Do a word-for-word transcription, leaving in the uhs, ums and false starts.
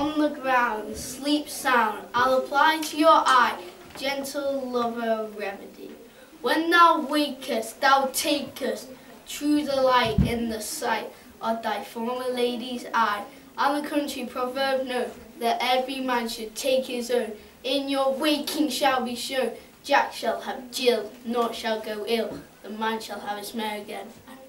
on the ground, sleep sound. I'll apply to your eye gentle lover remedy. When thou wakest, thou takest true delight in the sight of thy former lady's eye. And the country proverb know that every man should take his own. In your waking shall be shown, Jack shall have Jill, naught shall go ill. The man shall have his mare again.